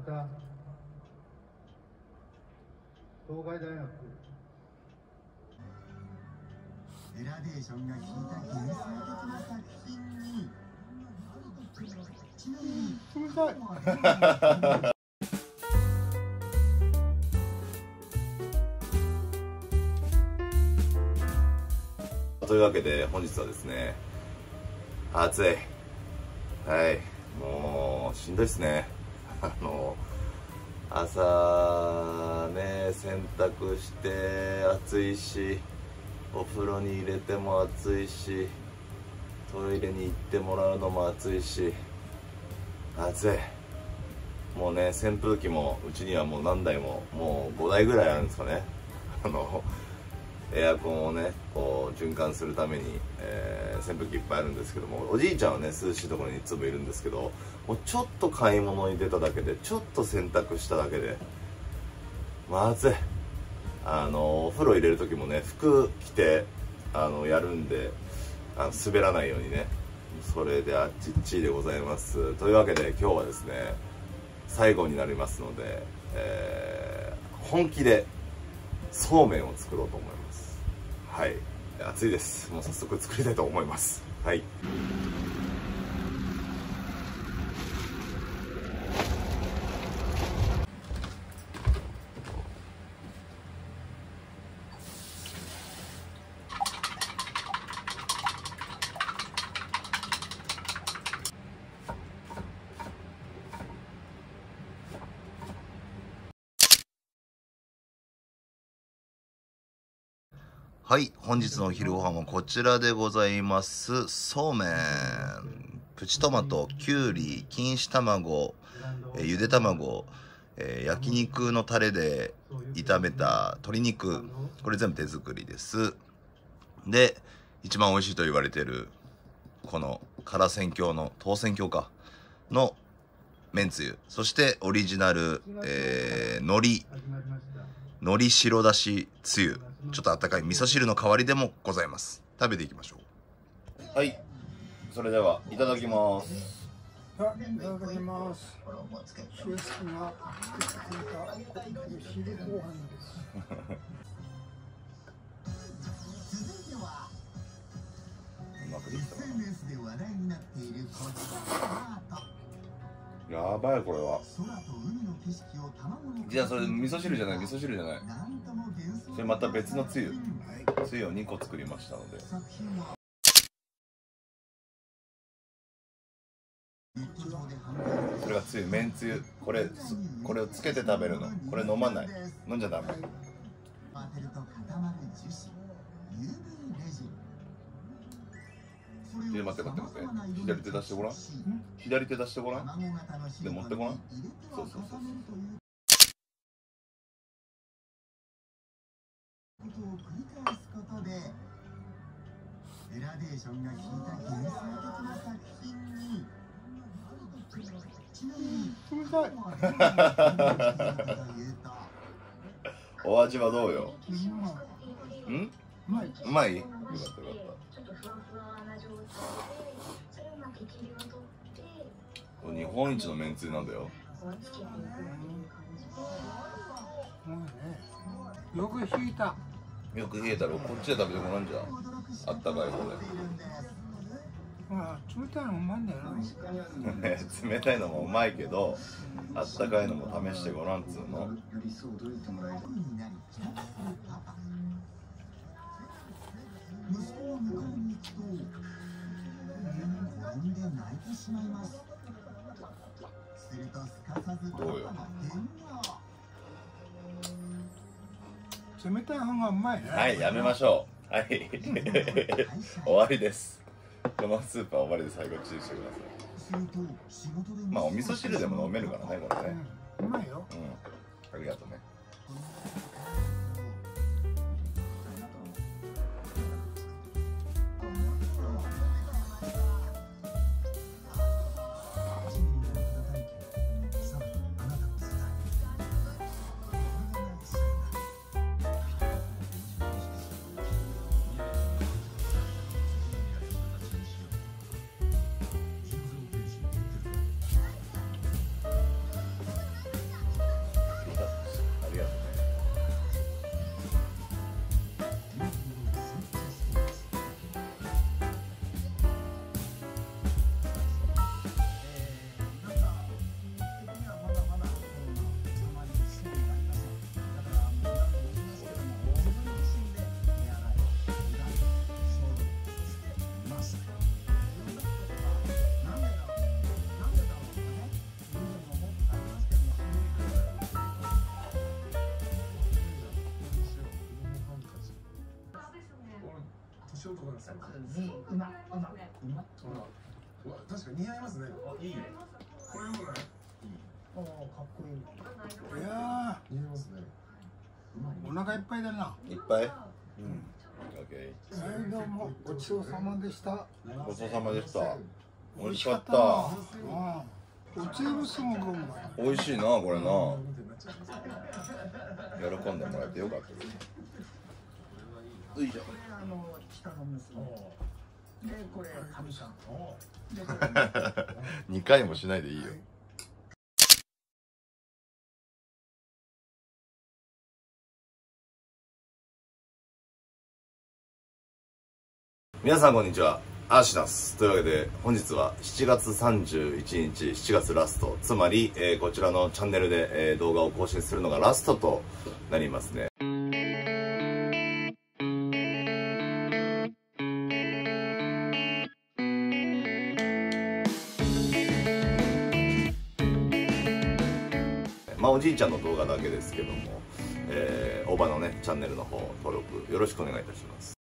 た東海大学グラデーションが効いた幻想的な作品にちなみにうるさいというわけで本日はですね、暑い、はい、もうしんどいですね。朝ね洗濯して暑いし、お風呂に入れても暑いし、トイレに行ってもらうのも暑いし、暑い。もうね、扇風機もうちにはもう何台も、もう5台ぐらいあるんですかね。エアコンをねこう循環するために、扇風機いっぱいあるんですけども、おじいちゃんはね涼しいところにいつもいるんですけど、もうちょっと買い物に出ただけで、ちょっと洗濯しただけで暑い。お風呂入れる時もね服着てやるんで、滑らないようにね、それであっちっちでございます。というわけで今日はですね最後になりますので、本気でそうめんを作ろうと思います。はい、暑いです。もう早速作りたいと思います。はい。はい、本日のお昼ご飯はこちらでございます。そうめん、プチトマト、きゅうり、錦糸卵、ゆで卵、焼肉のタレで炒めた鶏肉、これ全部手作りです。で、一番美味しいと言われているこの唐千京の唐千京かのめんつゆ、そしてオリジナル、海苔白だしつゆ、ちょっと温かい味噌汁の代わりでもございます。食べていきましょう。はい、それではいただきます。 いただきます。シェフが作ってくれた汁ご飯です。 うまくできたな。 SNS で話題になっているこちらのアート。 やばいこれは。 空と海の景色を卵のじゃあそれ味噌汁じゃない、味噌汁じゃない。 なんとも幻想的なそれまた別のつゆ、つゆを2個作りましたので。 作品はネット上で販売それがつゆ、めんつゆ、これをつけて食べるの。これ飲まない、飲んじゃダメ。 当てると固まる樹脂 UV レジン。 待って左手出してごらん。左手出してごらん。で持ってごらん。そうそうそうそう。 ことを繰り返すことでグラデーションが効いた幻想的な作品にちなみにうるさい。 お味はどうよ。うん？ うまい。 うまい？よかったよかった。日本一のめんつゆなんだよ。 よく引いた。 よく冷えたらこっちで食べてごらんじゃ。あったかい方で。 ほら、冷たいのうまいんだよな。 冷たいのもうまいけど、あったかいのも試してごらんっつうの。 息子が迎えに行くと転んで泣いてしまいます。するとすかさずどうよ。 冷たい方がうまいね。 はい、やめましょう。はい。終わりです。このスープは終わりで最後注意してください。まあお味噌汁でも飲めるからね、これね。 うまいよ。 うん。ありがとうね。 ショートなんですよ。 馬確かに似合いますね。いいよ。これよくない？ おお、かっこいい。 いや似合いますね。 ー、お腹いっぱいだな。 いっぱい。 はい、どうもごちそうさまでした。 ごちそうさまでした。美味しかっ美味しかったな。 た。 おつゆもすごくうまい。 美味しいなこれな。喜んでもらえてよかったです。よいしょ。 下の娘。で、これ、かみさん。で、これ。 2回もしないでいいよ。皆さんこんにちは、アーシダンスというわけで本日は7月31日7月ラスト、つまり、こちらのチャンネルで、動画を更新するのがラストとなりますね。まあおじいちゃんの動画だけですけども、おばのねチャンネルの方登録よろしくお願いいたします。